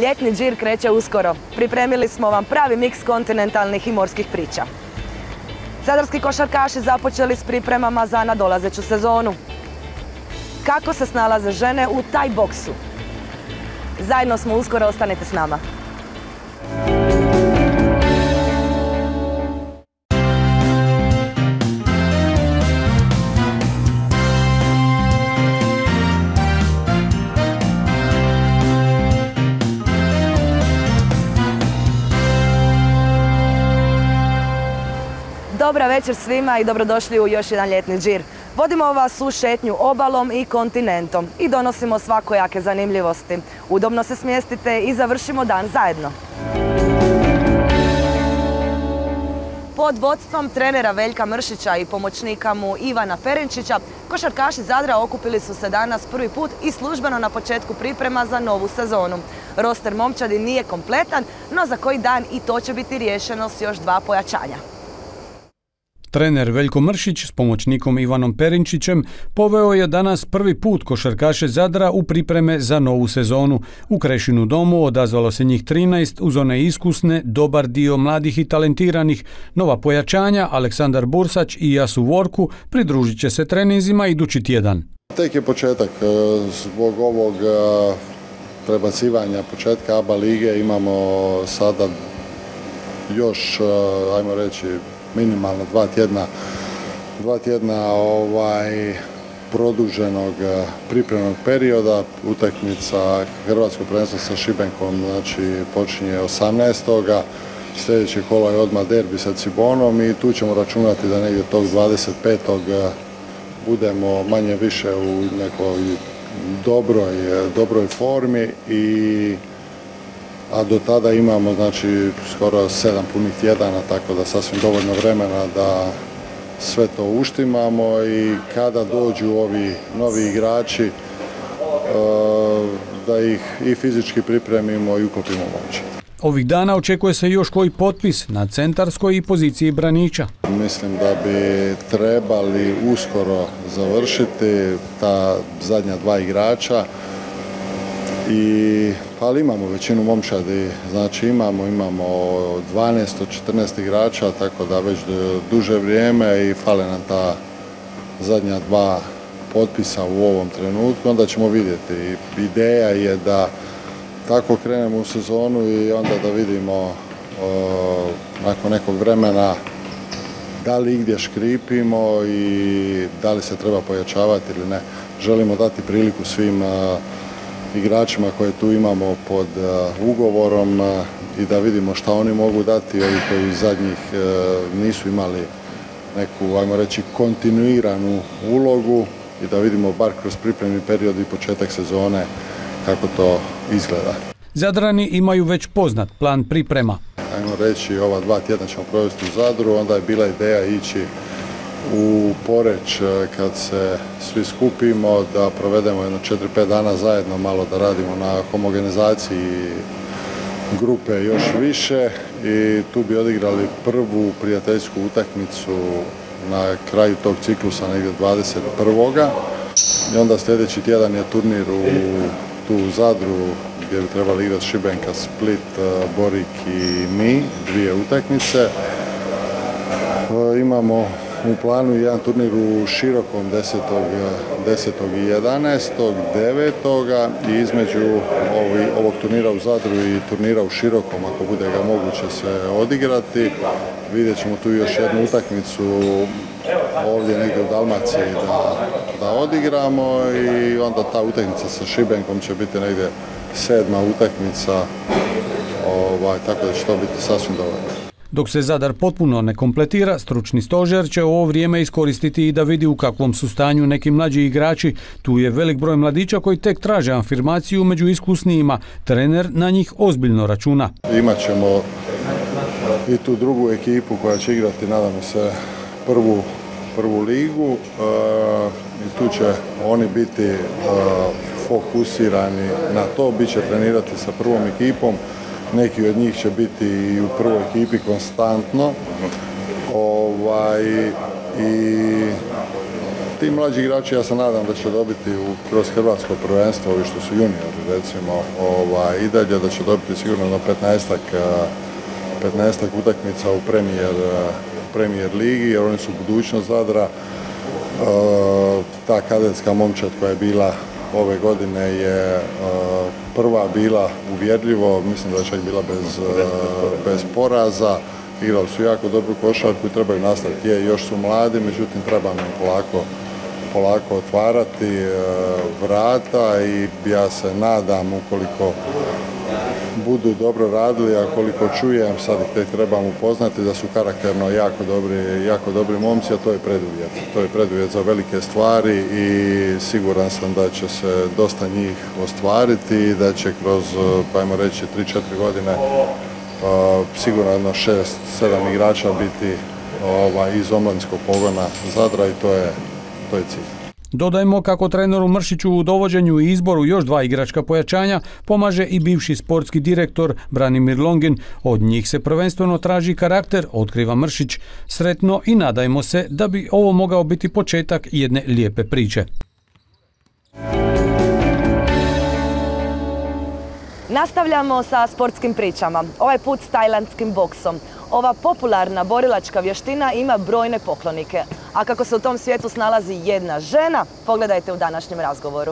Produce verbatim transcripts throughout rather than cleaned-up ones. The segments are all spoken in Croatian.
Ljetni džir kreće uskoro. Pripremili smo vam pravi miks kontinentalnih i morskih priča. Zadarski košarkaši započeli s pripremama za nadolazeću sezonu. Kako se snalaze žene u taj boksu? Zajedno smo uskoro, ostanite s nama. Dobra večer svima i dobrodošli u još jedan ljetni džir. Vodimo vas u šetnju obalom i kontinentom i donosimo svakojake zanimljivosti. Udobno se smjestite i završimo dan zajedno. Pod vodstvom trenera Veljka Mršića i pomoćnika mu Ivana Perenčića, košarkaši Zadra okupili su se danas prvi put i službeno na početku priprema za novu sezonu. Roster momčadi nije kompletan, no za koji dan i to će biti riješeno s još dva pojačanja. Trener Veljko Mršić s pomoćnikom Ivanom Perinčićem poveo je danas prvi put košarkaše Zadra u pripreme za novu sezonu. U Krešinu domu odazvalo se njih trinaest, uz one iskusne, dobar dio mladih i talentiranih. Nova pojačanja, Aleksandar Bursać i Jasu Vorku, pridružit će se treninzima idući tjedan. Tek je početak. Zbog ovog prebacivanja početka A B A lige imamo sada još, ajmo reći, minimalno dva tjedna, dva tjedna ovaj, produženog pripremnog perioda. Utakmica Hrvatskog prvenstva sa Šibenkom znači, počinje osamnaestog Sljedeće kolo je odmah derbi sa Cibonom i tu ćemo računati da negdje tog dvadeset petog budemo manje više u nekoj dobroj, dobroj formi i a do tada imamo znači skoro sedam punih tjedana, tako da sasvim dovoljno vremena da sve to uštimamo i kada dođu ovi novi igrači da ih i fizički pripremimo i uklopimo moći. Ovih dana očekuje se još koji potpis na centarskoj i poziciji braniča. Mislim da bi trebali uskoro završiti ta zadnja dva igrača. I, ali imamo većinu momčadi, znači imamo, imamo dvanaest od četrnaest igrača, tako da već duže vrijeme i fale nam ta zadnja dva potpisa u ovom trenutku, onda ćemo vidjeti. Ideja je da tako krenemo u sezonu i onda da vidimo o, nakon nekog vremena da li igdje škripimo i da li se treba pojačavati ili ne. Želimo dati priliku svim igračima koje tu imamo pod uh, ugovorom uh, i da vidimo šta oni mogu dati, ovi koji zadnjih uh, nisu imali neku, ajmo reći, kontinuiranu ulogu i da vidimo bar kroz pripremni period i početak sezone kako to izgleda. Zadrani imaju već poznat plan priprema. Ajmo reći, ova dva tjedna ćemo provesti u Zadru, onda je bila ideja ići u Poreč kad se svi skupimo, da provedemo jedno četiri pet dana zajedno, malo da radimo na homogenizaciji grupe još više i tu bi odigrali prvu prijateljsku utakmicu na kraju tog ciklusa, negdje dvadeset prvoga I onda sljedeći tjedan je turnir u, tu u Zadru gdje bi trebali igrati Šibenka, Split, Borik i mi, dvije utakmice. Imamo u planu jedan turnir u Širokom desetog i jedanaestog devetoga i između ovi, ovog turnira u Zadru i turnira u Širokom, ako bude ga moguće se odigrati. Vidjet ćemo tu još jednu utakmicu ovdje negdje u Dalmaciji da, da odigramo i onda ta utakmica sa Šibenkom će biti negdje sedma utakmica, ovaj, tako da će to biti sasvim dovoljno. Dok se Zadar potpuno ne kompletira, stručni stožer će ovo vrijeme iskoristiti i da vidi u kakvom su stanju neki mlađi igrači. Tu je velik broj mladića koji tek traže afirmaciju među iskusnijima. Trener na njih ozbiljno računa. Imat ćemo i tu drugu ekipu koja će igrati, nadam se, prvu, prvu ligu e, i tu će oni biti e, fokusirani na to, bit će trenirati sa prvom ekipom. Neki od njih će biti i u prvoj ekipi konstantno. Ovaj, i ti mlađi igrači, ja se nadam da će dobiti u, kroz hrvatsko prvenstvo, ovi što su juniori recimo, ovaj, i dalje da će dobiti sigurno na petnaestak utakmica u premijer, premijer ligi, jer oni su budućnost Zadra. E, ta kadetska momčad koja je bila ove godine je e, prva bila uvjerljivo, mislim da je čak bila bez, e, bez poraza. Igrali su jako dobru košarku i trebaju nastaviti. Je, još su mladi, međutim treba nam polako, polako otvarati e, vrata i ja se nadam ukoliko budu dobro radili, a koliko čujem, sad ih tek trebam upoznati da su karakterno jako dobri, jako dobri momci, a to je preduvjet. To je preduvjet za velike stvari i siguran sam da će se dosta njih ostvariti i da će kroz, pa ajmo reći, tri četiri godine Uh, sigurno jedno šest sedam igrača biti uh, iz omladinskog pogona Zadra i to je, to je cilj. Dodajmo kako treneru Mršiću u dovođenju i izboru još dva igračka pojačanja pomaže i bivši sportski direktor Branimir Longin. Od njih se prvenstveno traži karakter, otkriva Mršić. Sretno i nadajmo se da bi ovo mogao biti početak jedne lijepe priče. Nastavljamo sa sportskim pričama, ovaj put s tajlandskim boksom. Ova popularna borilačka vještina ima brojne poklonike. A kako se u tom svijetu snalazi jedna žena, pogledajte u današnjem razgovoru.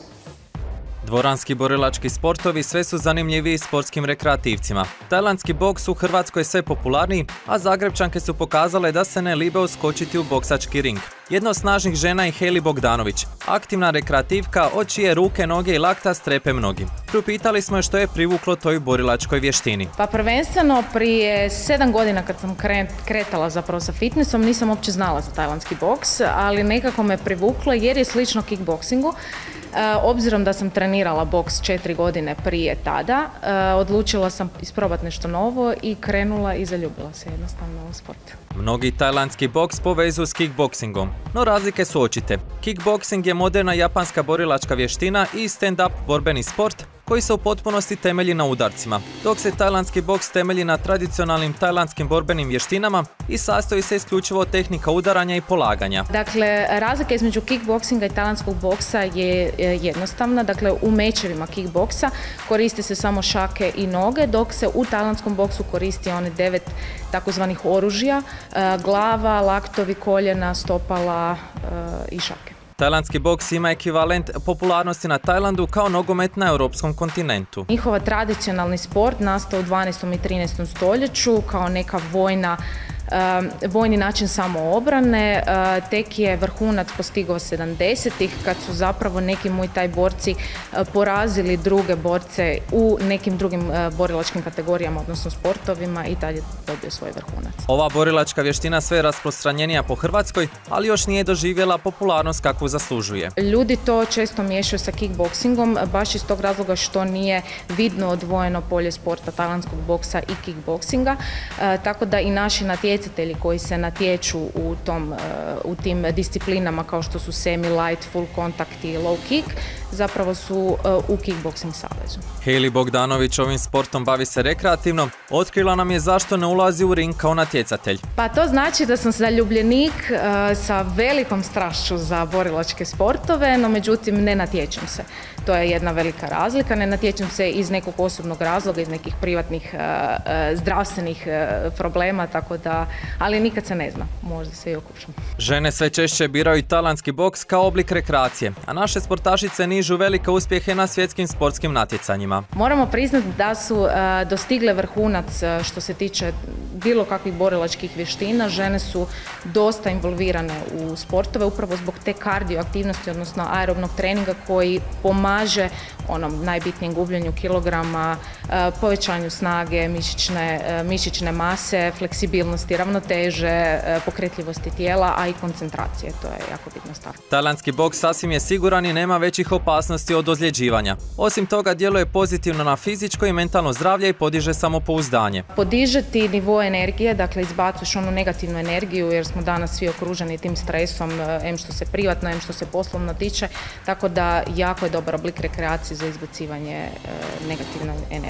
Dvoranski borilački sportovi sve su zanimljiviji sportskim rekreativcima. Tajlandski boks u Hrvatskoj je sve popularniji, a Zagrebčanke su pokazale da se ne libe uskočiti u boksački ring. Jedna od snažnih žena je Heli Bogdanović, aktivna rekreativka od čije ruke, noge i lakta strepe mnogi. Priupitali smo je što je privuklo toj borilačkoj vještini. Pa prvenstveno prije sedam godina kad sam kretala zapravo sa fitnessom nisam uopće znala za tajlandski boks, ali nekako me privuklo jer je slično kickboksingu. Obzirom da sam trenirala boks četiri godine prije tada, odlučila sam isprobati nešto novo i krenula i zaljubila se jednostavno u sport. Mnogi tajlandski boks povezuju s kickboksingom, no razlike su očite. Kickboksing je moderna japanska borilačka vještina i stand-up borbeni sport koji se u potpunosti temelji na udarcima, dok se tajlandski boks temelji na tradicionalnim tajlandskim borbenim vještinama i sastoji se isključivo od tehnika udaranja i polaganja. Dakle, razlika između kickboksinga i tajlandskog boksa je jednostavna. Dakle, u mečevima kickboksa koriste se samo šake i noge, dok se u tajlandskom boksu koristi one devet takozvanih oružja, glava, laktovi, koljena, stopala i šake. Tajlandski boks ima ekvivalent popularnosti na Tajlandu kao nogomet na europskom kontinentu. Njihova tradicionalni sport nastao u dvanaestom i trinaestom stoljeću kao neka vojna vojni način samoobrane, tek je vrhunac postigao sedamdesetih kad su zapravo neki Muay Thai borci porazili druge borce u nekim drugim borilačkim kategorijama, odnosno sportovima, i tad je dobio svoj vrhunac. Ova borilačka vještina sve je rasprostranjenija po Hrvatskoj, ali još nije doživjela popularnost kakvu zaslužuje. Ljudi to često miješaju sa kickboksingom, baš iz tog razloga što nije vidno odvojeno polje sporta tajlandskog boksa i kickboksinga, tako da i naši natjecatelji koji se natječu u, tom, u tim disciplinama kao što su semi-light, full contact i low kick, zapravo su u kickboksing savezu. Heli Bogdanović ovim sportom bavi se rekreativno, otkrila nam je zašto ne ulazi u ring kao natjecatelj. Pa to znači da sam zaljubljenik uh, sa velikom strašću za borilačke sportove, no međutim ne natječem se. To je jedna velika razlika, ne natječem se iz nekog osobnog razloga, iz nekih privatnih uh, uh, zdravstvenih uh, problema, tako da, ali nikad se ne zna, možda se i okušam. Žene sve češće biraju tajlandski boks kao oblik rekreacije, a naše sportašice nižu velike uspjehe na svjetskim sportskim natjecanjima. Moramo priznati da su uh, dostigle vrhunac uh, što se tiče bilo kakvih borilačkih vještina. Žene su dosta involvirane u sportove upravo zbog te kardioaktivnosti, odnosno aerobnog treninga koji pomaže onom najbitnijem gubljenju kilograma, uh, povećanju snage, mišićne, uh, mišićne mase, fleksibilnosti, ravnoteže, uh, pokretljivosti tijela, a i koncentracije. To je jako bitna stavka. Tajlandski boks sasvim je siguran i nema većih opasnosti od ozljeđivanja. Osim toga, djeluje pozitivno na fizičko i mentalno zdravlje i podiže samopouzdanje. Podiže ti nivo energije, dakle izbacuješ onu negativnu energiju jer smo danas svi okruženi tim stresom, em što se privatno, em što se poslovno tiče, tako da jako je dobar oblik rekreacije za izbacivanje e, negativne energije.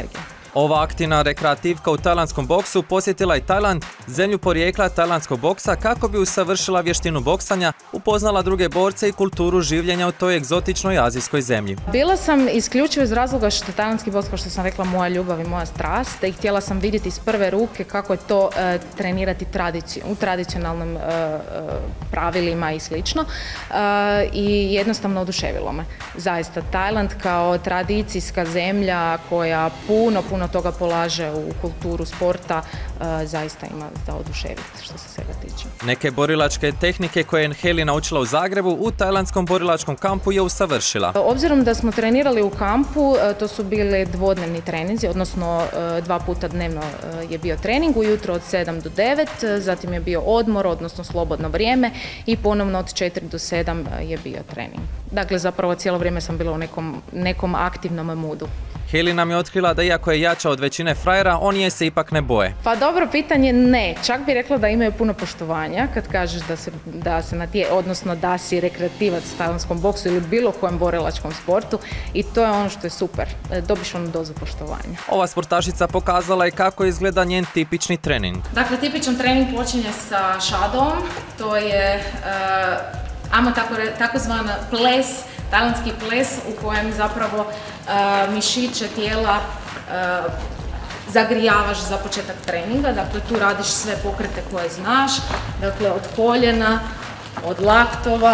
Ova aktivna rekreativka u tajlandskom boksu posjetila je Tajland, zemlju porijekla tajlandskog boksa, kako bi usavršila vještinu boksanja, upoznala druge borce i kulturu življenja u toj egzotičnoj azijskoj zemlji. Bila sam isključivo iz razloga što tajlandski boks, kao što sam rekla, moja ljubav i moja strast, i htjela sam vidjeti iz prve ruke kako je to e, trenirati tradiciju, u tradicionalnim e, e, pravilima i slično. E, I jednostavno oduševilo me. Zaista, Tajland kao tradicijska zemlja koja puno, puno toga polaže u kulturu sporta, e, zaista ima za oduševiti što se svega tiče. Neke borilačke tehnike koje je Heli naučila u Zagrebu, u tajlandskom borilačkom kampu je usavršila. Obzirom da smo trenirali u kampu, to su bili dvodnevni treninzi, odnosno dva puta dnevno je bio trening, ujutro od sedam do devet, zatim je bio odmor, odnosno slobodno vrijeme, i ponovno od četiri do sedam je bio trening. Dakle, zapravo cijelo vrijeme sam bila u nekom, nekom aktivnom moodu. Heli nam je otkrila da iako je jača od većine frajera, oni je se ipak ne boje. Pa dobro pitanje, ne. Čak bi rekla da imaju puno poštovanja kad kažeš da se, da se natje, odnosno da si rekreativac u tajlandskom boksu ili bilo kojem borilačkom sportu, i to je ono što je super. Dobiš onu dozu poštovanja. Ova sportašica pokazala je kako izgleda njen tipični trening. Dakle, tipičan trening počinje sa shadowom. To je uh, ajmo tako, takozvana ples, tajlandski ples u kojem zapravo uh, mišiće tijela uh, zagrijavaš za početak treninga. Dakle, tu radiš sve pokrete koje znaš, dakle od koljena, od laktova,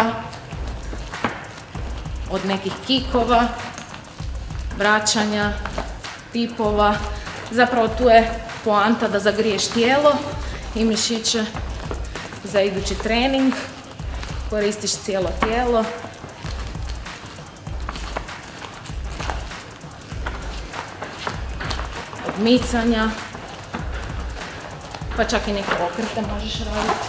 od nekih kikova, vraćanja, tipova. Zapravo tu je poanta da zagriješ tijelo i mišiće za idući trening. Koristiš cijelo tijelo. Odmicanja, pa čak i neke okrete možeš raditi.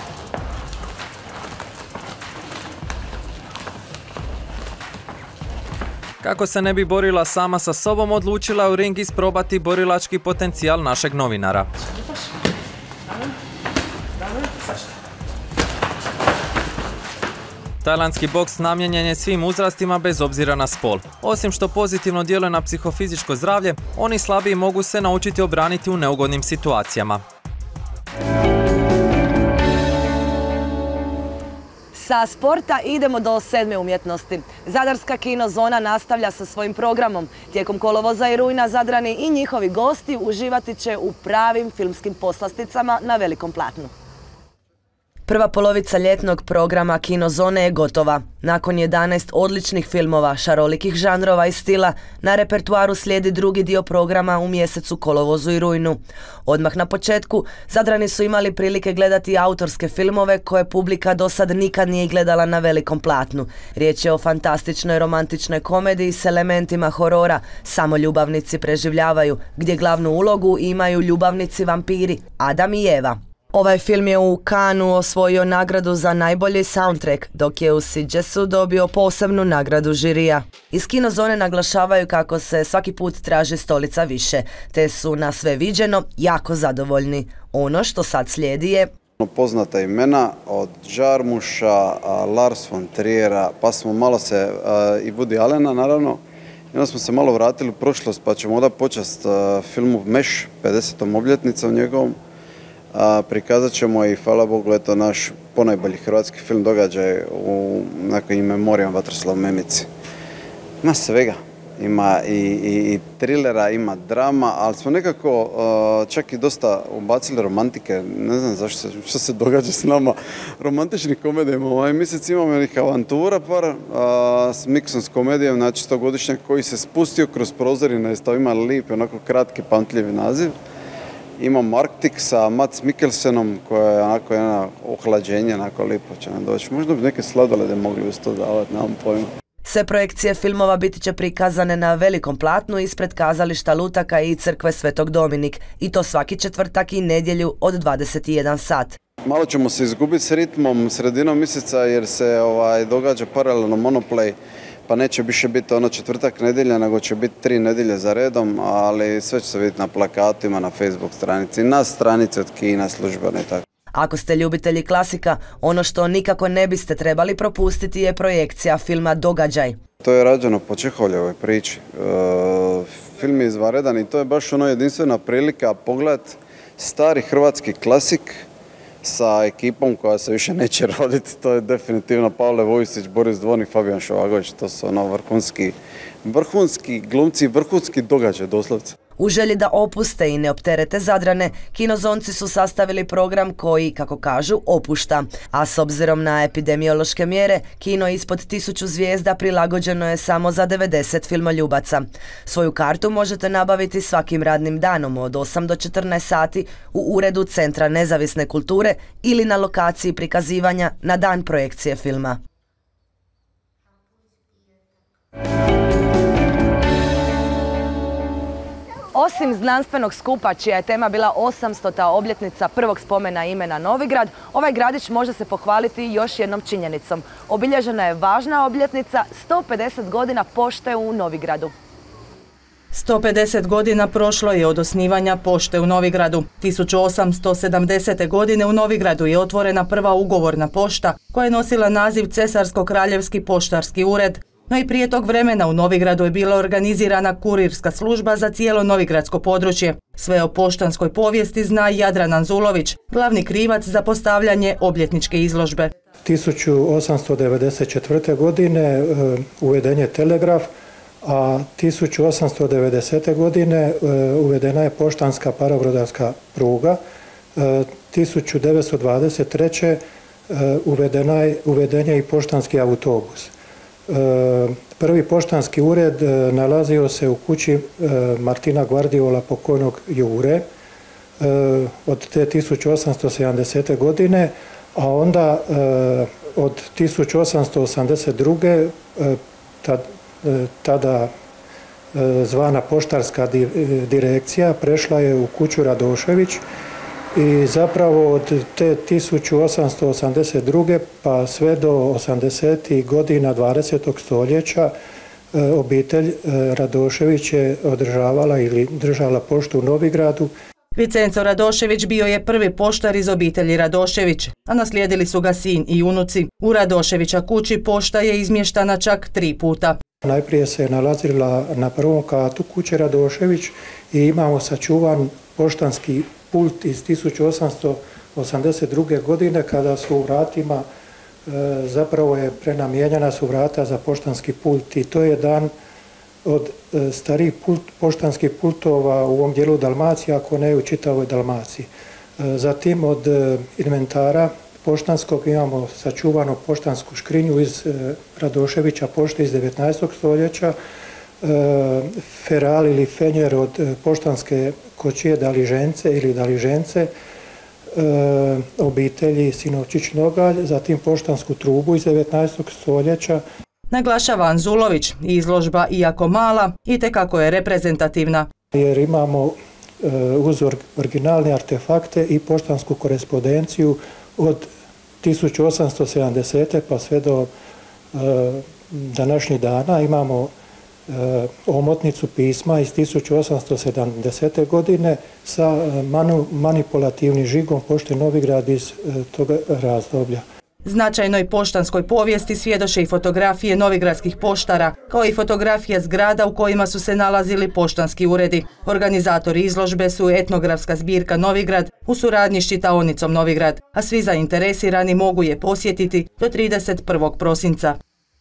Kako se ne bi borila sama sa sobom, odlučila je u ring isprobati borilački potencijal našeg novinara. Tajlandski boks namijenjen je svim uzrastima bez obzira na spol. Osim što pozitivno djeluje na psihofizičko zdravlje, oni slabiji mogu se naučiti obraniti u neugodnim situacijama. Sa sporta idemo do sedme umjetnosti. Zadarska kinozona nastavlja sa svojim programom. Tijekom kolovoza i rujna Zadrani i njihovi gosti uživati će u pravim filmskim poslasticama na velikom platnu. Prva polovica ljetnog programa Kinozone je gotova. Nakon jedanaest odličnih filmova, šarolikih žanrova i stila, na repertuaru slijedi drugi dio programa u mjesecu kolovozu i rujnu. Odmah na početku, Zadrani su imali prilike gledati autorske filmove koje publika do sad nikad nije gledala na velikom platnu. Riječ je o fantastičnoj romantičnoj komediji s elementima horora Samo ljubavnici preživljavaju, gdje glavnu ulogu imaju ljubavnici vampiri Adam i Eva. Ovaj film je u Cannesu osvojio nagradu za najbolji soundtrack, dok je u Sitgesu dobio posebnu nagradu žirija. Iz Kinozone naglašavaju kako se svaki put traži stolica više, te su na sve viđeno jako zadovoljni. Ono što sad slijedi je poznata imena od Jarmuša, Lars von Trierera, pa smo malo se, i Woody Allena naravno, i onda smo se malo vratili u prošlost, pa ćemo onda počast filmu Meš, pedesetom obljetnicom njegovom. A, prikazat ćemo i, hvala Bogu, eto naš ponajbolji hrvatski film događaj u nekim memorijama Vatroslav Memici. Ima svega. Ima i, i, i trilera, ima drama, ali smo nekako uh, čak i dosta ubacili romantike. Ne znam zašto se, što se događa s nama romantičnih komedijama. Ovaj mjesec imamo nekih avantura par uh, s miksom s komedijom, znači stogodišnjak koji se spustio kroz prozorine, to ima lip, onako kratki, pamtljivi naziv. Imamo Arctic sa Mads Mikkelsenom, koja je onako jedna ohlađenje, onako lipo će nam doći. Možda bi neke sladolede mogli uz to davati, nemam pojma. Sve projekcije filmova biti će prikazane na velikom platnu ispred kazališta Lutaka i crkve Svetog Dominik, i to svaki četvrtak i nedjelju od dvadeset jedan sat. Malo ćemo se izgubiti s ritmom sredinom mjeseca jer se ovaj, događa paralelno Monoplay, pa neće više biti ono četvrtak nedjelja, nego će biti tri nedjelje za redom, ali sve će se vidjeti na plakatima, na Facebook stranici, na stranici od kina službene i tako. Ako ste ljubitelji klasika, ono što nikako ne biste trebali propustiti je projekcija filma Događaj. To je rađeno po Čehovljevoj priči. E, film je izvanredan i to je baš ono jedinstvena prilika pogledati stari hrvatski klasik sa ekipom koja se više neće roditi. To je definitivno Pavle Vujsić, Boris Dvornik, Fabijan Šovagović. To su ono vrhunski, vrhunski glumci, vrhunski događaj doslovce. U želji da opuste i ne opterete Zadrane, kinozonci su sastavili program koji, kako kažu, opušta. A s obzirom na epidemiološke mjere, kino ispod tisuću zvijezda prilagođeno je samo za devedeset filmoljubaca. Svoju kartu možete nabaviti svakim radnim danom od osam do četrnaest sati u uredu Centra nezavisne kulture ili na lokaciji prikazivanja na dan projekcije filma. Osim znanstvenog skupa, čija je tema bila osamstota obljetnica prvog spomena imena Novigrad, ovaj gradić može se pohvaliti još jednom činjenicom. Obilježena je važna obljetnica sto pedeset godina pošte u Novigradu. sto pedeset godina prošlo je od osnivanja pošte u Novigradu. tisuću osamsto sedamdesete. godine u Novigradu je otvorena prva ugovorna pošta koja je nosila naziv Cesarsko-kraljevski poštarski ured. No i prije tog vremena u Novigradu je bila organizirana kurirska služba za cijelo novigradsko područje. Sve o poštanskoj povijesti zna Jadran Anzulović, glavni krivac za postavljanje obljetničke izložbe. tisuću osamsto devedeset četvrte. godine uveden je telegraf, a tisuću osamsto devedesete. godine uvedena je poštanska parobrodarska pruga. tisuću devetsto dvadeset treće. uveden je i poštanski autobus. Prvi poštanski ured nalazio se u kući Martina Guardiola, pokojnog Jure, od te tisuću osamsto sedamdesete. godine, a onda od tisuću osamsto osamdeset druge. tada zvana poštarska direkcija prešla je u kuću Radošević i zapravo od te tisuću osamsto osamdeset druge. pa sve do osamdesetih godina dvadesetog stoljeća obitelj Radošević je održavala ili držala poštu u Novigradu. Vicenzo Radošević bio je prvi poštar iz obitelji Radošević, a naslijedili su ga sin i unuci. U Radoševića kući pošta je izmještana čak tri puta. Najprije se je nalazila na prvom katu kuće Radošević i imamo sačuvan poštanski pult iz tisuću osamsto osamdeset druge. godine kada su u vratima, zapravo je prenamijenjena su vrata za poštanski pult i to je jedan od starih pult, poštanskih pultova u ovom dijelu Dalmacije, ako ne u čitavoj Dalmaciji. Zatim od inventara poštanskog imamo sačuvanu poštansku škrinju iz Radoševića pošte iz devetnaestog stoljeća, feral ili fenjer od poštanske kočije Daližence ili Daližence, obitelji Sinovčić-Nogalj, zatim poštansku trubu iz devetnaestog stoljeća. Naglašava Anzulović, izložba, iako mala, itekako je reprezentativna. Jer imamo uz originalne artefakte i poštansku korespondenciju od tisuću osamsto sedamdesete. pa sve do današnjih dana. Imamo omotnicu pisma iz tisuću osamsto sedamdesete. godine sa manipulativnim žigom pošte Novigrad iz toga razdoblja. Značajnoj poštanskoj povijesti svjedoče i fotografije novigradskih poštara, kao i fotografije zgrada u kojima su se nalazili poštanski uredi. Organizatori izložbe su etnografska zbirka Novigrad u suradnji s čitaonicom Novigrad, a svi zainteresirani mogu je posjetiti do trideset prvog prosinca.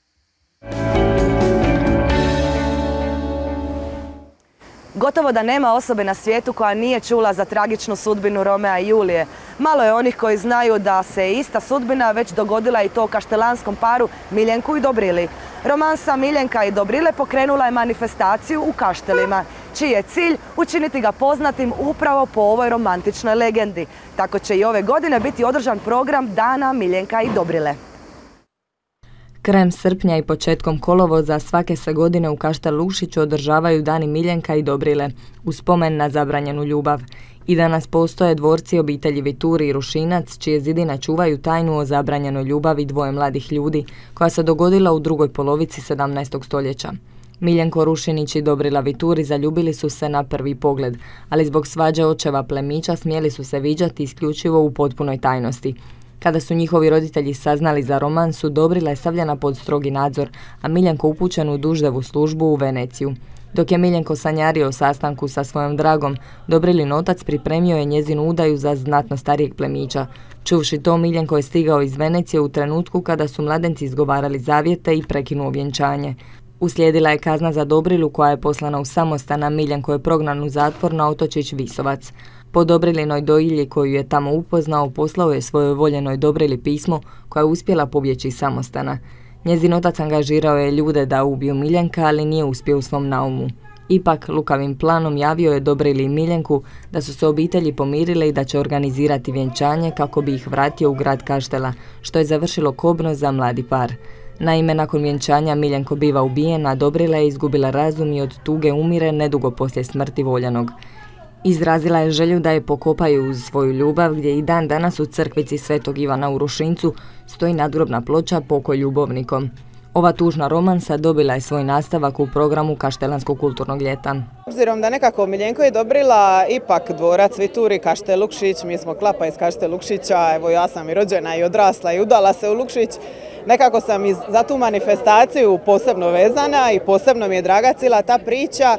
Gotovo da nema osobe na svijetu koja nije čula za tragičnu sudbinu Romea i Julije. Malo je onih koji znaju da se ista sudbina već dogodila i to kaštelanskom paru Miljenku i Dobrili. Romansa Miljenka i Dobrile pokrenula je manifestaciju u Kaštelima, čiji je cilj učiniti ga poznatim upravo po ovoj romantičnoj legendi. Tako će i ove godine biti održan program Dana Miljenka i Dobrile. Krajem srpnja i početkom kolovoza svake se godine u Kaštel Lukšiću održavaju Dani Miljenka i Dobrile, u spomen na zabranjenu ljubav. I danas postoje dvorci obitelji Vituri i Rušinac, čije zidine čuvaju tajnu o zabranjenoj ljubavi dvoje mladih ljudi, koja se dogodila u drugoj polovici sedamnaestog stoljeća. Miljenko Rušinić i Dobrila Vituri zaljubili su se na prvi pogled, ali zbog svađe očeva plemića smjeli su se viđati isključivo u potpunoj tajnosti. Kada su njihovi roditelji saznali za romansu, Dobrila je stavljena pod strogi nadzor, a Miljenko upućen u Duždevu službu u Veneciju. Dok je Miljenko sanjario o sastanku sa svojom dragom, Dobrilin otac pripremio je njezinu udaju za znatno starijeg plemića. Čuvši to, Miljenko je stigao iz Venecije u trenutku kada su mladenci izgovarali zavjete i prekinuo vjenčanje. Uslijedila je kazna za Dobrilu koja je poslana u samostan, a Miljenko je prognan u zatvor na otočić Visovac. Po Dobrilinoj dojilji koju je tamo upoznao, poslao je svojoj voljenoj Dobrili pismo koja je uspjela pobjeći iz samostana. Njezin otac angažirao je ljude da ubiju Miljenka, ali nije uspio u svom naumu. Ipak, lukavim planom javio je Dobrili i Miljenku da su se obitelji pomirile i da će organizirati vjenčanje kako bi ih vratio u grad Kaštela, što je završilo kobno za mladi par. Naime, nakon vjenčanja Miljenko biva ubijen, a Dobrila je izgubila razum i od tuge umire nedugo poslije smrti voljenog. Izrazila je želju da je pokopaju uz svoju ljubav, gdje i dan danas u crkvici Svetog Ivana u Rušincu stoji nadgrobna ploča Pokoj ljubovnikom. Ova tužna romansa dobila je svoj nastavak u programu Kaštelanskog kulturnog ljeta. Obzirom da nekako Miljenko je Dobrila ipak dvorac Vituri, Kaštel Lukšić, mi smo klapa iz Kaštel Lukšića, evo ja sam i rođena i odrasla i udala se u Lukšić. Nekako sam i za tu manifestaciju posebno vezana i posebno mi je draga cijela ta priča,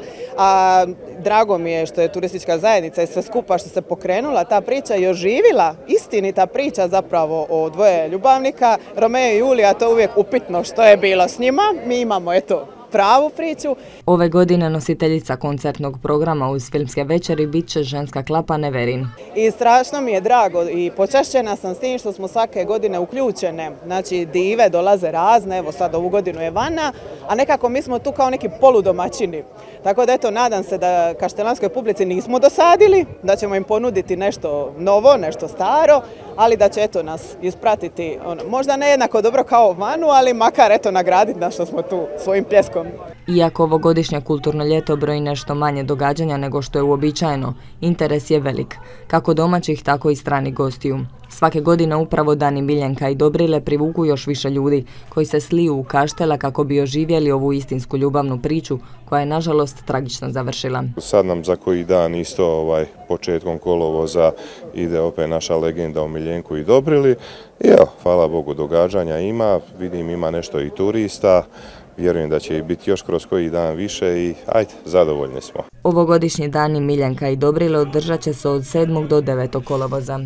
a drago mi je što je turistička zajednica i sve skupa što se pokrenula ta priča i oživila istinita priča zapravo o dvoje ljubavnika, Romeo i Julija, to je uvijek upitno što je bilo s njima, mi imamo eto pravu priču. Ove godine nositeljica koncertnog programa uz filmske večeri bit će ženska klapa Neverin. I strašno mi je drago i počašćena sam s tim što smo svake godine uključene. Znači dive dolaze razne, evo sad ovu godinu je Vana, a nekako mi smo tu kao neki poludomaćini. Tako da eto, nadam se da kaštelanskoj publici nismo dosadili, da ćemo im ponuditi nešto novo, nešto staro, ali da će eto nas ispratiti, ono, možda ne jednako dobro kao Vanu, ali makar eto nagraditi nas što smo tu svojim pljeskom. Iako ovogodišnje kulturno ljeto broji nešto manje događanja nego što je uobičajeno, interes je velik, kako domaćih, tako i stranih gostiju. Svake godine upravo dani Miljenka i Dobrile privuku još više ljudi koji se sliju u Kaštela kako bi oživjeli ovu istinsku ljubavnu priču koja je nažalost tragično završila. Sad nam za koji dan isto ovaj, početkom kolovoza ide opet naša legenda o Miljenku i Dobrili. I evo, hvala Bogu, događanja ima, vidim ima nešto i turista. Vjerujem da će ih biti još kroz koji dan više i ajde, zadovoljni smo. Ovogodišnji dani Miljenka i Dobrile održat će se od sedmog do devetog kolovoza.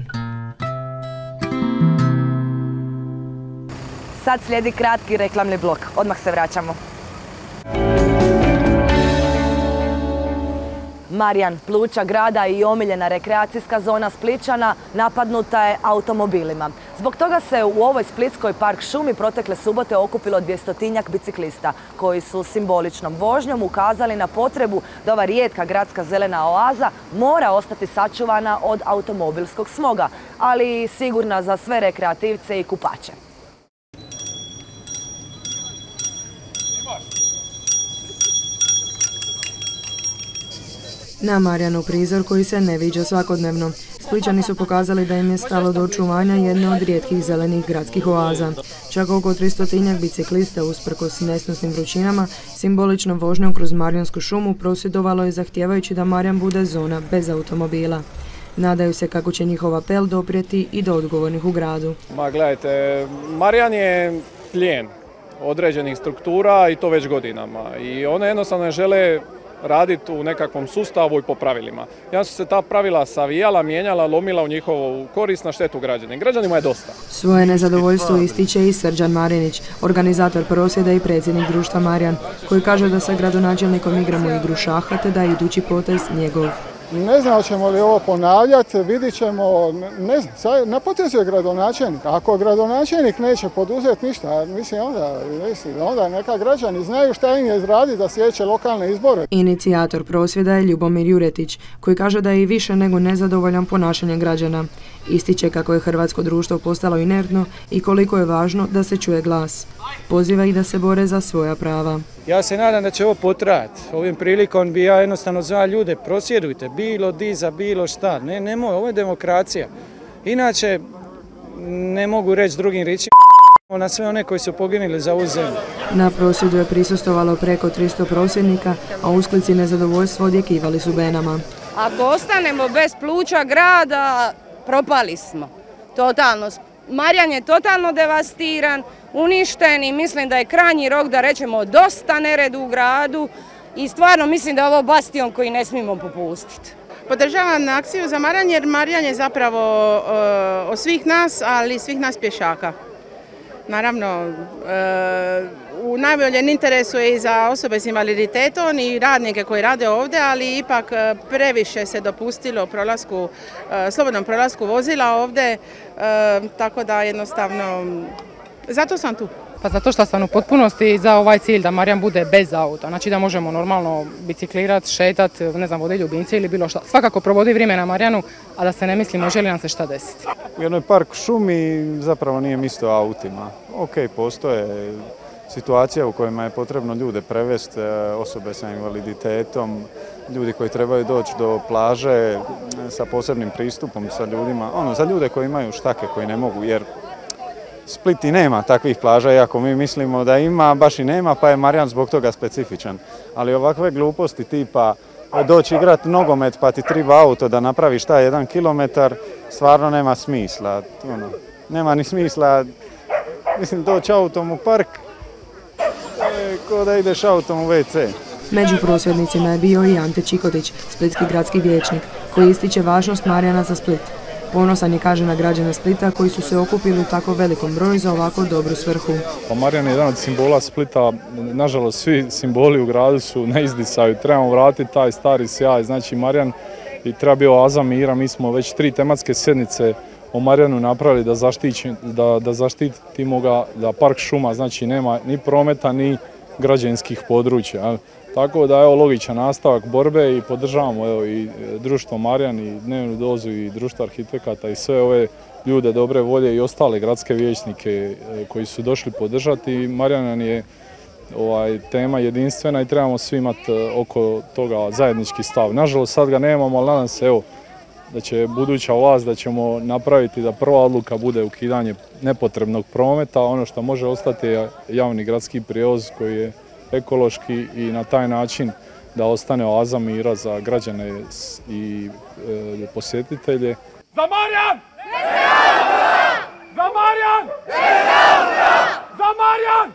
Sad slijedi kratki reklamni blok. Odmah se vraćamo. Marjan, pluća grada i omiljena rekreacijska zona Splićana napadnuta je automobilima. Zbog toga se u ovoj splitskoj park šumi protekle subote okupilo dvjestotinjak biciklista koji su simboličnom vožnjom ukazali na potrebu da ova rijetka gradska zelena oaza mora ostati sačuvana od automobilskog smoga, ali i sigurna za sve rekreativce i kupače. Na Marjanu prizor koji se ne viđa svakodnevno. Splićani su pokazali da im je stalo do očuvanja jedne od rijetkih zelenih gradskih oaza. Čak oko tristotinjak biciklista usprkos nesnosnim vrućinama simboličnom vožnjom kroz Marjansku šumu prosvjedovalo je zahtijevajući da Marjan bude zona bez automobila. Nadaju se kako će njihov apel doprijeti i do odgovornih u gradu. Ma gledajte, Marjan je plijen određenih struktura i to već godinama. I one jednostavno žele raditi u nekakvom sustavu i po pravilima. Ja su se ta pravila savijala, mijenjala, lomila u njihovu korist na štetu građana. Građanima je dosta. Svoje nezadovoljstvo ističe i Srđan Marinić, organizator prosvjeda i predsjednik društva Marjan, koji kaže da sa gradonačelnikom igramo igru šaha te da je idući potez njegov. Ne znam hoćemo li ovo ponavljati, vidit ćemo, ne znam, na potezu je gradonačelnik. Ako gradonačelnik neće poduzeti ništa, mislim onda, mislim, onda neka građani znaju šta im je izraditi za sljedeće lokalne izbore. Inicijator prosvjeda je Ljubomir Juretić, koji kaže da je i više nego nezadovoljan ponašanjem građana. Ističe kako je hrvatsko društvo postalo inertno i koliko je važno da se čuje glas. Poziva ih da se bore za svoja prava. Ja se nadam da će ovo potrajati. Ovim prilikom bi ja jednostavno zvao ljude, prosvjedujte, bilo di za bilo šta. Ne, nemoj, ovo je demokracija. Inače, ne mogu reći drugim riječima na sve one koji su poginuli za ovu zemlju. Na prosvjedu je prisustvovalo preko tristo prosvjednika, a usklici nezadovoljstva odjekivali su benama. Ako ostanemo bez pluća grada, propali smo. Totalno. Marjan je totalno devastiran, uništen i mislim da je krajnji rok da rećemo dosta neredu u gradu i stvarno mislim da je ovo bastion koji ne smijemo popustiti. Podržavam akciju za Marjan jer Marjan je zapravo uh, od svih nas, ali svih nas pješaka. Naravno, uh, u najboljem interesu je i za osobe s invaliditetom i radnike koji rade ovdje, ali ipak previše se dopustilo prolasku, uh, slobodnom prolasku vozila ovdje, uh, tako da jednostavno, zato sam tu. Pa zato što sam u potpunosti za ovaj cilj da Marjan bude bez auta, znači da možemo normalno biciklirati, šetati, ne znam, voditi ljubimce ili bilo šta. Svakako provodi vrijeme na Marjanu, a da se ne mislimo želi nam se šta desiti. U jednoj park šumi zapravo nije mjesto autima. Ok, postoje situacija u kojima je potrebno ljude prevesti, osobe sa invaliditetom, ljudi koji trebaju doći do plaže sa posebnim pristupom sa ljudima, ono, za ljude koji imaju štake, koji ne mogu, jer Split i nema takvih plaža, iako mi mislimo da ima, baš i nema, pa je Marjan zbog toga specifičan. Ali ovakve gluposti tipa doći igrati nogomet pa ti treba auto da napraviš taj jedan kilometar, stvarno nema smisla. Ono, nema ni smisla, mislim, doći autom u park, ko da ideš autom u ve ce. Među prosvjednicima je bio i Ante Čikotić, splitski gradski vijećnik, koji ističe važnost Marjana za Split. Ponosan je, kaže, na građane Splita koji su se okupili u tako velikom broju za ovako dobru svrhu. Pa Marjan je jedan od simbola Splita, nažalost svi simboli u gradu su na izdisaju, trebamo vratiti taj stari sjaj, znači Marjan i treba bio oaza mira, mi smo već tri tematske sjednice o Marjanu napravili da, zaštići, da, da zaštitimo ga, da park šuma, znači nema ni prometa ni građanskih područja. Tako da je ovo logičan nastavak borbe i podržavamo evo, i društvo Marjan i Dnevnu dozu i društvo arhitekata i sve ove ljude dobre volje i ostale gradske vijećnike koji su došli podržati. Marjan je ovaj, tema jedinstvena i trebamo svi imati oko toga zajednički stav. Nažalost sad ga nemamo, ali nadam se evo, da će buduća vlast da ćemo napraviti da prva odluka bude ukidanje nepotrebnog prometa. Ono što može ostati je javni gradski prijevoz koji je ekološki i na taj način da ostane oaza mira za građane i e, posjetitelje. Za Marjan! Za Marjan! Za Marjan!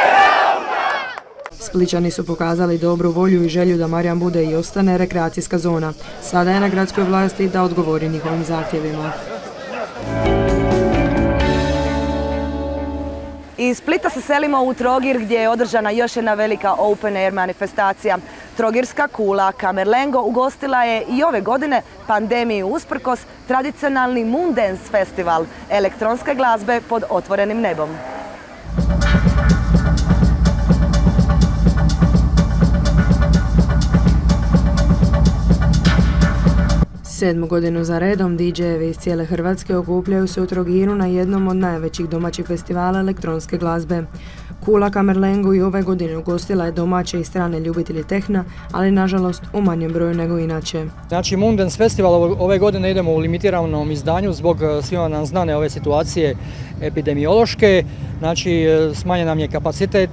Splićani su pokazali dobru volju i želju da Marjan bude i ostane rekreacijska zona. Sada je na gradskoj vlasti da odgovori njihovim zahtjevima. Iz Splita se selimo u Trogir gdje je održana još jedna velika open air manifestacija. Trogirska kula Camerlengo ugostila je i ove godine, pandemiji usprkos, tradicionalni Moondance festival elektronske glazbe pod otvorenim nebom. Sedmu godinu za redom di džejevi iz cijele Hrvatske okupljaju se u Trogiru na jednom od najvećih domaćih festivala elektronske glazbe. Kula Camerlengo i ove godine ugostila je domaće i strane ljubitelji tehna, ali nažalost u manjem broju nego inače. Znači Moondance festival ove godine idemo u limitiranom izdanju zbog svima nam znane ove situacije epidemiološke. Znači smanjen nam je kapacitet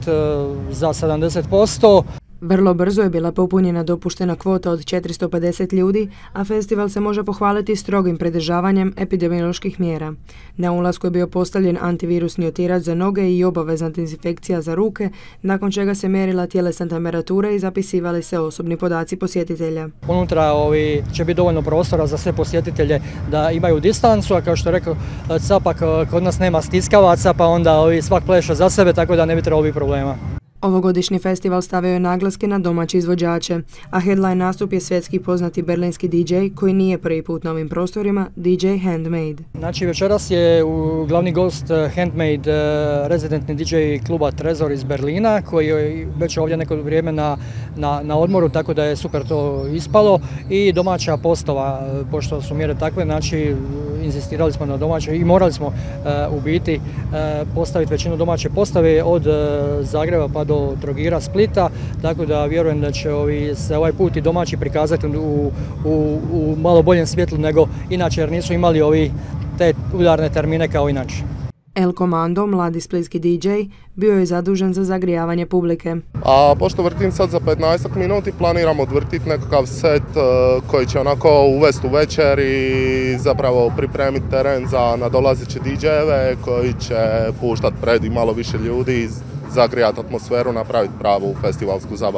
za sedamdeset posto. Vrlo brzo je bila popunjena dopuštena kvota od četiristo pedeset ljudi, a festival se može pohvaliti strogim pridržavanjem epidemioloških mjera. Na ulasku je bio postavljen antivirusni otirač za noge i obavezna dezinfekcija za ruke, nakon čega se mjerila tjelesna temperatura i zapisivali se osobni podaci posjetitelja. Unutra ovi, će biti dovoljno prostora za sve posjetitelje da imaju distancu, a kao što je rekao Capak, kod nas nema stiskavaca, pa onda ovi, svak pleše za sebe, tako da ne bi trebalo biti problema. Ovogodišnji festival stavio je naglaske na domaće izvođače, a headline nastup je svjetski poznati berlinski di džej koji nije prvi put na ovim prostorima, di džej Handmade. Znači večeras je u glavni gost Handmade rezidentni di džej kluba Trezor iz Berlina koji je već ovdje neko vrijeme na, na, na odmoru, tako da je super to ispalo, i domaća postava, pošto su mjere takve, znači inzistirali smo na domaće i morali smo uh, u biti uh, postaviti većinu domaće postave od uh, Zagreba pa do do Trogira, Splita, tako da vjerujem da će ovi, se ovaj put i domaći prikazati u, u, u malo boljem svjetlu nego inače, jer nisu imali ovi te udarne termine kao inače. El Comando, mladi splitski di džej, bio je zadužen za zagrijavanje publike. A pošto vrtim sad za petnaest minuti, planiramo odvrtiti nekakav set koji će onako uvesti u večer i zapravo pripremiti teren za nadolazeće di džejeve koji će puštati pred i malo više ljudi, zagrijati atmosferu, napraviti pravu festivalsku zabavu.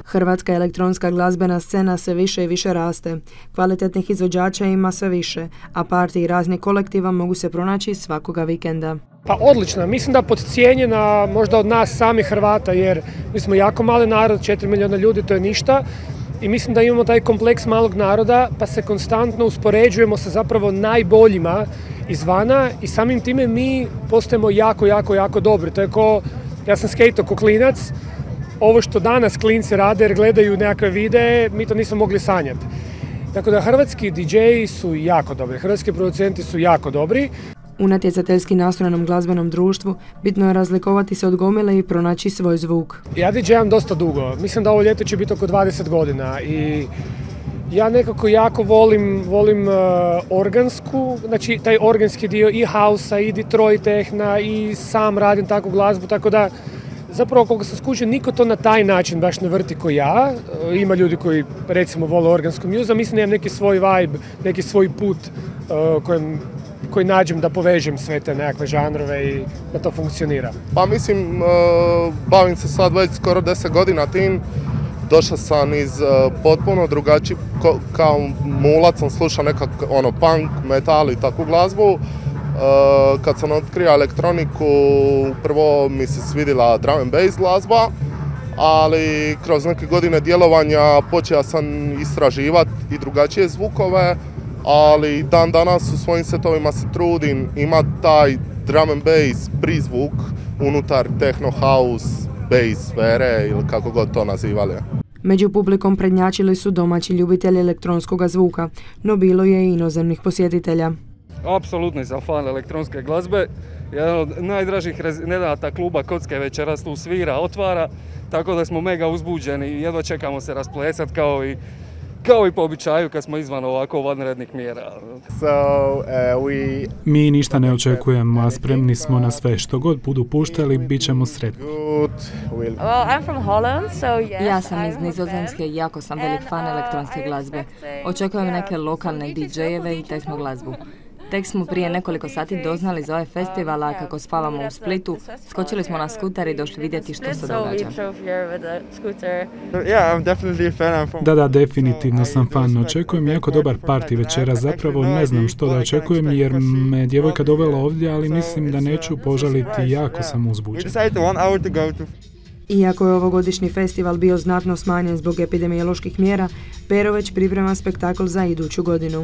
Hrvatska elektronska glazbena scena sve više i više raste. Kvalitetnih izvođača ima sve više, a partije raznih kolektiva mogu se pronaći svakoga vikenda. Pa odlična, mislim da podcijenjena možda od nas samih Hrvata, jer mi smo jako mali narod, četiri milijuna ljudi, to je ništa. I mislim da imamo taj kompleks malog naroda, pa se konstantno uspoređujemo sa zapravo najboljima izvana i samim time mi postajemo jako, jako, jako dobri. To je ko, ja sam skejto ko klinac, ovo što danas klinci rade jer gledaju nekakve videe, mi to nismo mogli sanjati. Tako da hrvatski di džeji su jako dobri, hrvatski producenti su jako dobri. U natjecateljski nastrojenom glazbenom društvu bitno je razlikovati se od gomile i pronaći svoj zvuk. Ja di džejam dosta dugo, mislim da ovo ljeto će biti oko dvadeset godina i ja nekako jako volim, volim uh, organsku, znači taj organski dio i house-a i Detroit tehna i sam radim takvu glazbu, tako da zapravo koliko sam skužio, niko to na taj način baš ne vrti ko ja. Ima ljudi koji recimo vole organsku mjuzu, mislim da imam neki svoj vibe, neki svoj put uh, kojem, koji nađem da povežem sve te nekakve žanrove i da to funkcionira. Pa mislim, uh, bavim se sad već skoro deset godina tim. Došao sam iz uh, potpuno drugačiji, kao mulac sam slušao nekak ono punk, metal i takvu glazbu. Uh, kad sam otkrio elektroniku, prvo mi se svidjela drum and bass glazba, ali kroz neke godine djelovanja počeo sam istraživati i drugačije zvukove, ali dan danas u svojim setovima se trudim imati taj drum and bass prizvuk unutar techno house, bass sfere ili kako god to nazivali. Među publikom prednjačili su domaći ljubitelji elektronskog zvuka, no bilo je i inozemnih posjetitelja. Apsolutno sam fan elektronske glazbe. Jedan od najdražih rezidenata kluba Kocke večeras tu svira, otvara, tako da smo mega uzbuđeni i jedva čekamo se rasplesat kao i kao i po običaju kad smo izvan ovako vanrednih mjera. So, uh, we... Mi ništa ne očekujemo, a spremni smo na sve. Što god budu puštali, bit ćemo sretni. Ja sam iz Nizozemske i jako sam velik fan elektronske glazbe. Očekujem neke lokalne di džejeve i tehno glazbu. Tek smo prije nekoliko sati doznali za ovaj festival, a kako spavamo u Splitu, skočili smo na skuter i došli vidjeti što se događa. Da, da, definitivno sam fan. Očekujem jako dobar party večera. Zapravo ne znam što da očekujem jer me djevojka dovela ovdje, ali mislim da neću požaliti, jako sam uzbuđen. Iako je ovogodišnji festival bio znatno smanjen zbog epidemioloških mjera, Pero već priprema spektakl za iduću godinu.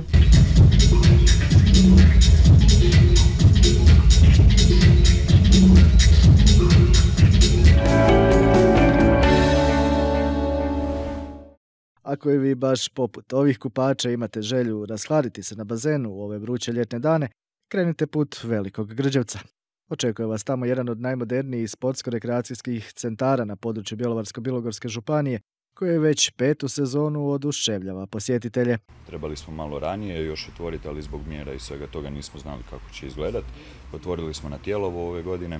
Ako i vi baš poput ovih kupača imate želju rashladiti se na bazenu u ove vruće ljetne dane, krenite put Velikog Grđevca. Očekuje vas tamo jedan od najmodernijih sportsko-rekreacijskih centara na području Bjelovarsko-bilogorske županije, koji već petu sezonu oduševljava posjetitelje. Trebali smo malo ranije još otvoriti, ali zbog mjera i svega toga nismo znali kako će izgledati. Otvorili smo na Tijelovo ove godine.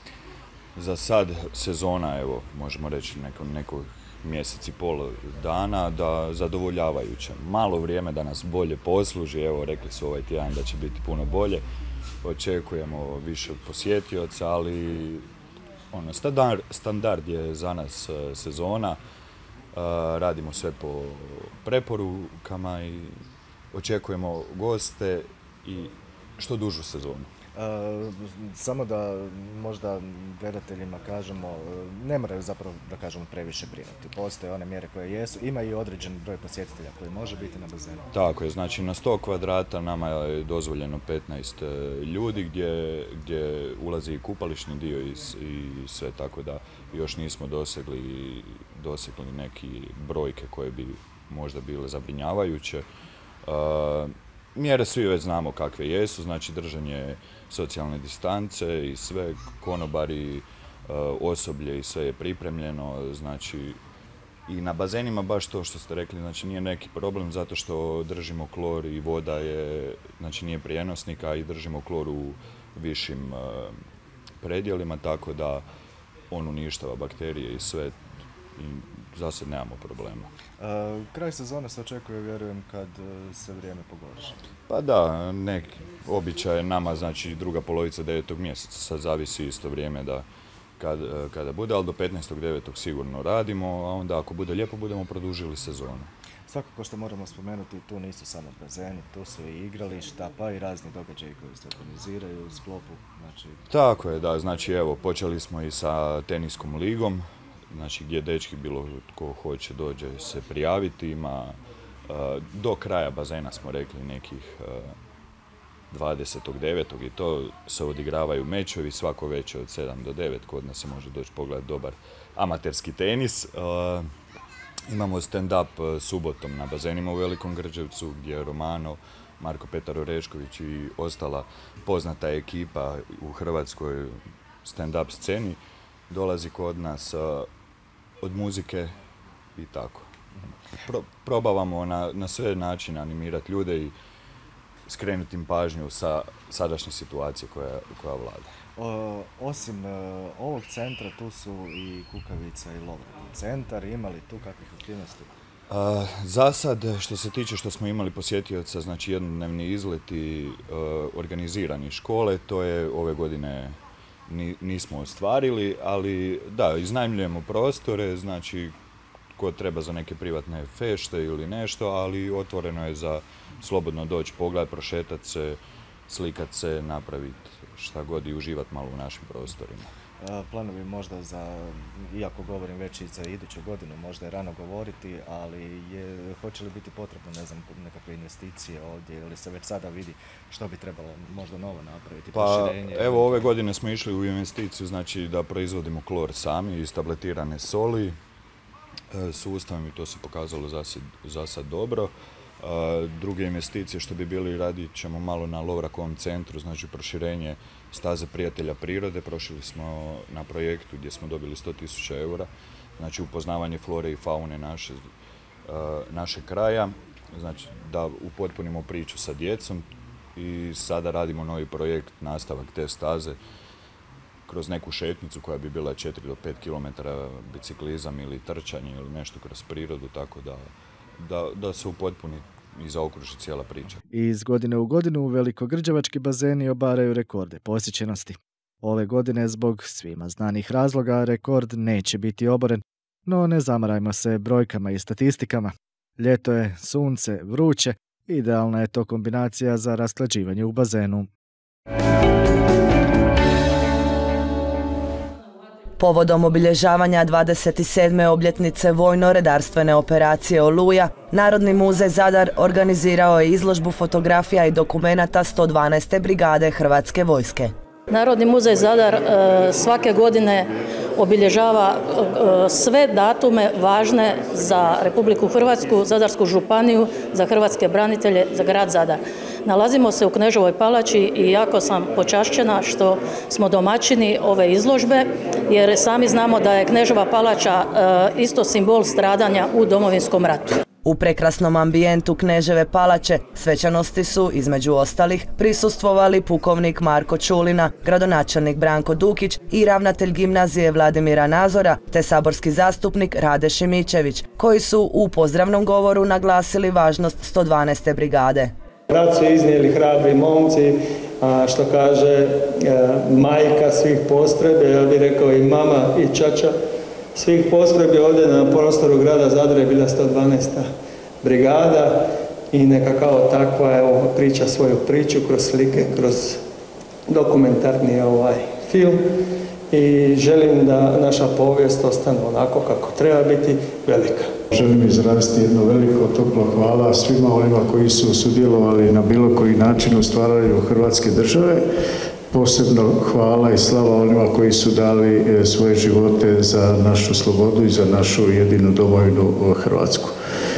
Za sad sezona, evo, možemo reći neko, neko mjesec i pol dana, da zadovoljavajuće. Malo vrijeme da nas bolje posluži, evo, rekli su ovaj tjedan da će biti puno bolje. Očekujemo više posjetioca, ali ono, standard, standard je za nas sezona. Uh, radimo sve po preporukama i očekujemo goste i što dužu sezonu. Uh, samo da možda gledateljima kažemo, ne moraju zapravo da kažemo previše brinuti. Postoje one mjere koje jesu, ima i određen broj posjetitelja koji može biti na bazenu. Tako je, znači na sto kvadrata nama je dozvoljeno petnaest ljudi gdje, gdje ulazi i kupališni dio i, i sve, tako da još nismo dosegli, dosegli neki brojke koje bi možda bile zabrinjavajuće. Uh, Mjere svi već znamo kakve jesu, znači držanje socijalne distance i sve, konobari, osoblje i sve je pripremljeno, znači i na bazenima baš to što ste rekli, znači nije neki problem zato što držimo klor i voda je, znači nije prijenosnika i držimo klor u višim predjelima, tako da on uništava bakterije i sve i za sad nemamo problema. Uh, kraj sezone se očekuje, vjerujem, kad se vrijeme pogorša. Pa da, neki običaj nama, znači druga polovica devetog mjeseca, sad zavisi isto vrijeme da kad, kada bude, ali do petnaestog devetog sigurno radimo, a onda ako bude lijepo budemo produžili sezonu. Svakako što moramo spomenuti, tu nisu samo bazeni, tu su i igrališta, pa i razni događaji koji se organiziraju u sklopu. Znači... Tako je, da, znači evo, počeli smo i sa teniskom ligom, znači gdje dečki bilo tko hoće dođe se prijaviti, ima uh, do kraja bazena smo rekli nekih uh, dvadesetog devetog i to se odigravaju mečevi, svako veče od sedam do devet, kod nas se može doći pogledati dobar amaterski tenis. Uh, Imamo stand-up subotom na bazenima u Velikom Grđevcu gdje je Romano, Marko Petar Orešković i ostala poznata ekipa u hrvatskoj stand-up sceni dolazi kod nas od muzike i tako. Pro, probavamo na, na sve načine animirati ljude i skrenuti im pažnju sa sadašnje situacije koja, koja vlada. O, osim uh, ovog centra, tu su i Kukavica i Lovran centar. Ima li tu kakvih aktivnosti? Uh, za sad, što se tiče što smo imali posjetioca, znači jednodnevni izleti uh, organizirani škole, to je ove godine ni, nismo ostvarili, ali da, iznajmljujemo prostore, znači ko treba za neke privatne fešte ili nešto, ali otvoreno je za slobodno doći, pogledati, prošetati se, slikat se, napraviti šta god i uživati malo u našim prostorima. Planovi možda za, iako govorim već i za iduću godinu, možda je rano govoriti, ali je, hoće li biti potrebno, ne znam, nekakve investicije ovdje ili se već sada vidi što bi trebalo možda novo napraviti, pa, proširenje? Evo ove godine smo išli u investiciju, znači da proizvodimo klor sami iz tabletirane soli e, sustavom i to se pokazalo za, za sad dobro. Uh, druge investicije što bi bili radit ćemo malo na Lovrakovom centru, znači proširenje staze prijatelja prirode. Prošli smo na projektu gdje smo dobili sto tisuća eura, znači upoznavanje flore i faune naše, uh, naše kraja, znači da upotpunimo priču sa djecom i sada radimo novi projekt, nastavak te staze kroz neku šetnicu koja bi bila četiri do pet kilometara, biciklizam ili trčanje ili nešto kroz prirodu, tako da Da, da se upotpuni i zaokruži cijela priča. Iz godine u godinu velikogrđevački bazeni obaraju rekorde posjećenosti. Ove godine zbog svima znanih razloga rekord neće biti oboren, no ne zamarajmo se brojkama i statistikama. Ljeto je, sunce, vruće, idealna je to kombinacija za rasklađivanje u bazenu. Povodom obilježavanja dvadeset sedme obljetnice vojno-redarstvene operacije Oluja, Narodni muzej Zadar organizirao je izložbu fotografija i dokumenata sto dvanaeste brigade Hrvatske vojske. Narodni muzej Zadar svake godine obilježava sve datume važne za Republiku Hrvatsku, Zadarsku županiju, za hrvatske branitelje, za grad Zadar. Nalazimo se u Kneževoj palači i jako sam počašćena što smo domaćini ove izložbe, jer sami znamo da je Kneževa palača isto simbol stradanja u Domovinskom ratu. U prekrasnom ambijentu Kneževe palače svečanosti su, između ostalih, prisustvovali pukovnik Marko Čulina, gradonačelnik Branko Dukić i ravnatelj gimnazije Vladimira Nazora, te saborski zastupnik Rade Šimičević, koji su u pozdravnom govoru naglasili važnost sto dvanaeste brigade. Rat su iznijeli hrabri momci, a što kaže majka svih postrojbi, ja bih rekao i mama i čača svih postrojbi ovdje na prostoru grada Zadra je bila sto dvanaesta brigada i neka kao takva evo, priča svoju priču kroz slike, kroz dokumentarni ovaj film i želim da naša povijest ostane onako kako treba biti, velika. Želim izraziti jedno veliko toplo hvala svima onima koji su sudjelovali na bilo koji način u stvaranju Hrvatske države. Posebno hvala i slava onima koji su dali svoje živote za našu slobodu i za našu jedinu domovinu Hrvatsku.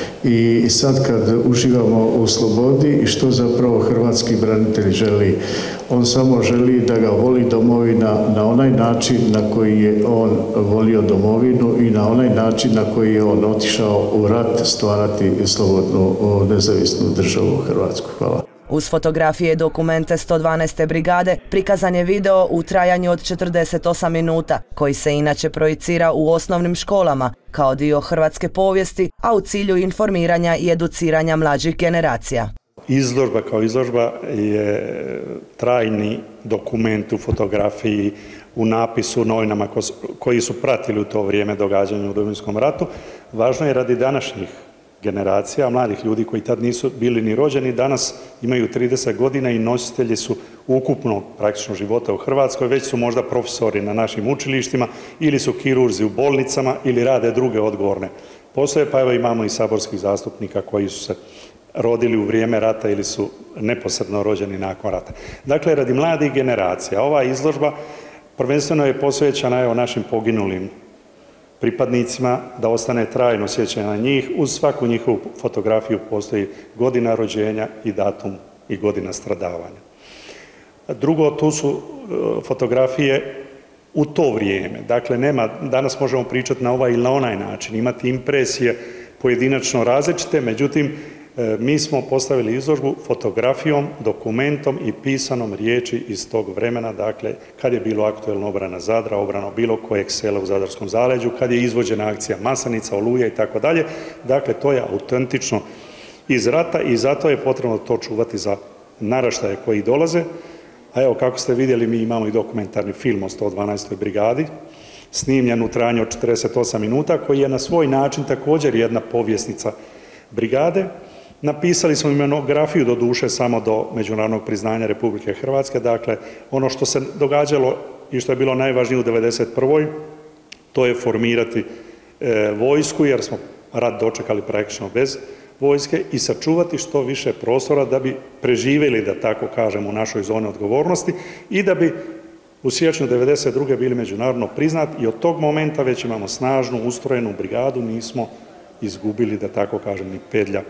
I sad kad uživamo u slobodi i što zapravo hrvatski branitelj želi, on samo želi da ga voli domovina na onaj način na koji je on volio domovinu i na onaj način na koji je on otišao u rat stvarati slobodnu nezavisnu državu Hrvatsku. Hvala. Uz fotografije i dokumente sto dvanaeste brigade prikazan je video u trajanju od četrdeset osam minuta, koji se inače projicira u osnovnim školama kao dio hrvatske povijesti, a u cilju informiranja i educiranja mlađih generacija. Izložba kao izložba je trajni dokument u fotografiji, u napisu novinama koji su pratili u to vrijeme događanja u Domovinskom ratu. Važno je radi današnjih generacija, mladih ljudi koji tad nisu bili ni rođeni, danas imaju trideset godina i nositelji su ukupno praktično života u Hrvatskoj, već su možda profesori na našim učilištima ili su kirurzi u bolnicama ili rade druge odgovorne poslove, pa evo imamo i saborskih zastupnika koji su se rodili u vrijeme rata ili su neposredno rođeni nakon rata. Dakle, radi mladih generacija, ova izložba prvenstveno je posvećena evo našim poginulim pripadnicima, da ostane trajno sjećanje na njih. Uz svaku njihovu fotografiju postoji godina rođenja i datum i godina stradavanja. Drugo, tu su fotografije u to vrijeme. Dakle, nema, danas možemo pričati na ovaj ili na onaj način, imati impresije pojedinačno različite, međutim, mi smo postavili izložbu fotografijom, dokumentom i pisanom riječi iz tog vremena, dakle, kad je bilo aktuelno obrana Zadra, obrana bilo kojeg sela u Zadarskom zaleđu, kad je izvođena akcija Masanica, Oluja i tako dalje. Dakle, to je autentično iz rata i zato je potrebno to čuvati za naraštaje koji dolaze. A evo, kako ste vidjeli, mi imamo i dokumentarni film o sto dvanaestoj brigadi, snimljen u trajanju od četrdeset osam minuta, koji je na svoj način također jedna povjesnica brigade. Napisali smo imenografiju do duše samo do međunarodnog priznanja Republike Hrvatske, dakle ono što se događalo i što je bilo najvažnije u devedeset prvoj to je formirati e, vojsku jer smo rat dočekali praktično bez vojske i sačuvati što više prostora da bi preživjeli, da tako kažem, u našoj zoni odgovornosti i da bi u siječnju devedeset druge bili međunarodno priznat i od tog momenta već imamo snažnu, ustrojenu brigadu, nismo izgubili, da tako kažem, ni pedlja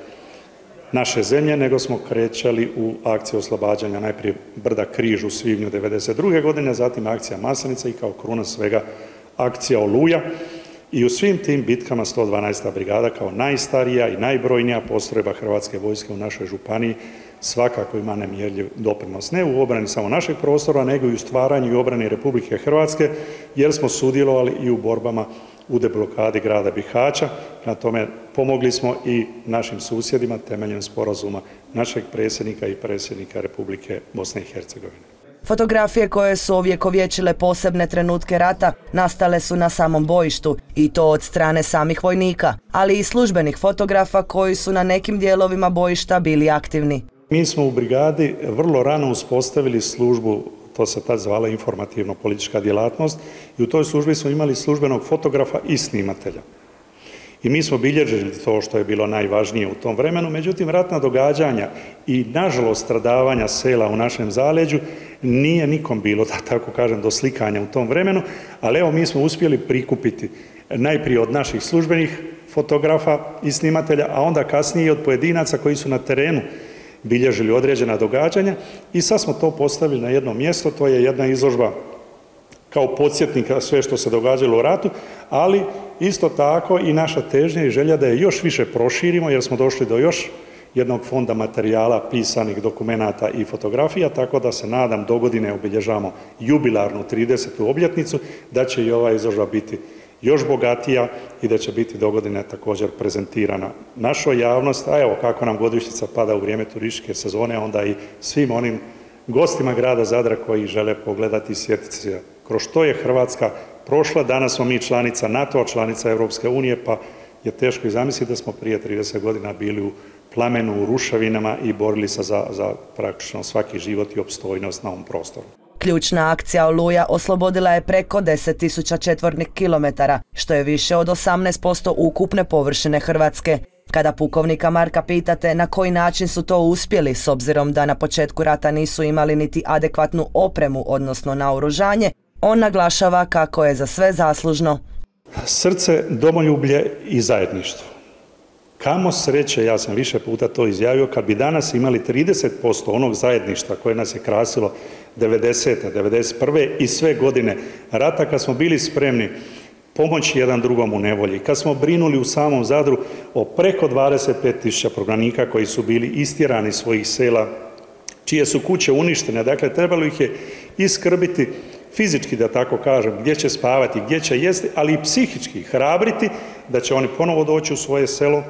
naše zemlje, nego smo krećali u akciju oslobađanja najprije brda Križ u svibnju devedeset druge godine, zatim akcija Masanica i kao kruna svega akcija Oluja. I u svim tim bitkama sto dvanaesta brigada kao najstarija i najbrojnija postrojba Hrvatske vojske u našoj županiji svakako ima nemjerljiv doprinos. Ne u obrani samo našeg prostora, nego i u stvaranju i obrani Republike Hrvatske, jer smo sudjelovali i u borbama u deblokadi grada Bihaća. Na tome pomogli smo i našim susjedima temeljem sporazuma našeg predsjednika i predsjednika Republike Bosne i Hercegovine. Fotografije koje su ovjekovječile posebne trenutke rata nastale su na samom bojištu i to od strane samih vojnika, ali i službenih fotografa koji su na nekim dijelovima bojišta bili aktivni. Mi smo u brigadi vrlo rano uspostavili službu, to se tad zvala informativno-politička djelatnost, i u toj službi smo imali službenog fotografa i snimatelja. I mi smo bilježili to što je bilo najvažnije u tom vremenu, međutim ratna događanja i nažalost stradavanja sela u našem zaleđu nije nikom bilo, da tako kažem, do slikanja u tom vremenu, ali evo mi smo uspjeli prikupiti najprije od naših službenih fotografa i snimatelja, a onda kasnije i od pojedinaca koji su na terenu bilježili određena događanja i sad smo to postavili na jedno mjesto, to je jedna izložba kao podsjetnik na sve što se događalo u ratu, ali isto tako i naša težnja i želja da je još više proširimo jer smo došli do još jednog fonda materijala, pisanih dokumenata i fotografija, tako da se nadam dogodine obilježavamo jubilarnu tridesetu obljetnicu, da će i ova izložba biti još bogatija i da će biti dogodine također prezentirana našoj javnosti, a evo kako nam godišnjica pada u vrijeme turističke sezone, onda i svim onim gostima grada Zadra koji žele pogledati i sjetiti se kroz što je Hrvatska prošla. Danas smo mi članica NATO-a, članica Europske unije, pa je teško i zamisliti da smo prije trideset godina bili u plamenu, u ruševinama i borili se za, za praktično svaki život i opstojnost na ovom prostoru. Ključna akcija Oluja oslobodila je preko deset tisuća četvornih kilometara, što je više od osamnaest posto ukupne površine Hrvatske. Kada pukovnika Marka pitate na koji način su to uspjeli, s obzirom da na početku rata nisu imali niti adekvatnu opremu, odnosno naoružanje, on naglašava kako je za sve zaslužno srce, domoljublje i zajedništvo. Kamo sreće, ja sam više puta to izjavio, kad bi danas imali trideset posto onog zajedništva koje nas je krasilo devedesete, devedeset prve i sve godine rata, kad smo bili spremni pomoći jedan drugom u nevolji, kad smo brinuli u samom Zadru o preko dvadeset pet tisuća prognanika koji su bili istjerani iz svojih sela, čije su kuće uništene, dakle trebalo ih je iskrbiti fizički, da tako kažem, gdje će spavati, gdje će jesti, ali i psihički hrabriti da će oni ponovo doći u svoje selo.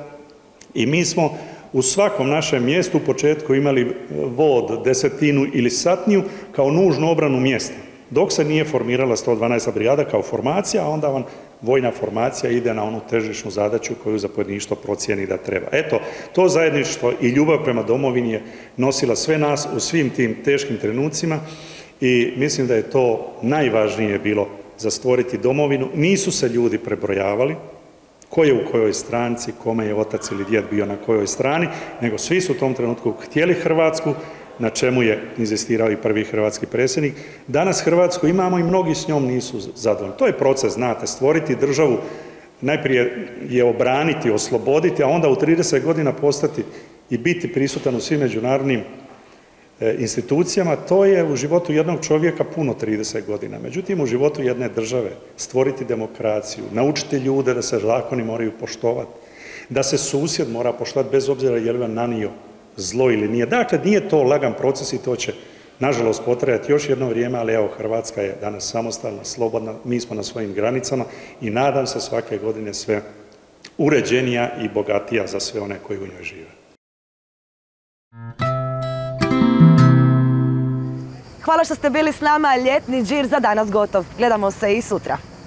I mi smo u svakom našem mjestu u početku imali vod, desetinu ili satniju kao nužnu obranu mjesta. dok se nije formirala sto dvanaesta brigada kao formacija, a onda vam vojna formacija ide na onu težišnu zadaću koju zapovjedništvo procijeni da treba. Eto, to zajedništvo i ljubav prema domovini je nosila sve nas u svim tim teškim trenucima i mislim da je to najvažnije bilo za stvoriti domovinu. Nisu se ljudi prebrojavali, ko je u kojoj stranci, kome je otac ili djed bio na kojoj strani, nego svi su u tom trenutku htjeli Hrvatsku, na čemu je inzistirao i prvi hrvatski predsjednik. Danas Hrvatsku imamo i mnogi s njom nisu zadovoljni. To je proces, znate, stvoriti državu, najprije je obraniti, osloboditi, a onda u trideset godina postati i biti prisutan u svim međunarodnim institucijama, to je u životu jednog čovjeka puno trideset godina. Međutim, u životu jedne države stvoriti demokraciju, naučiti ljude da se zakoni moraju poštovati, da se susjed mora poštovati bez obzira je li vam nanio zlo ili nije. Dakle, nije to lagan proces i to će, nažalost, potrajati još jedno vrijeme, ali evo, Hrvatska je danas samostalna, slobodna, mi smo na svojim granicama i nadam se svake godine sve uređenija i bogatija za sve one koji u njoj žive. Hvala što ste bili s nama, ljetni džir za danas gotov. Gledamo se i sutra.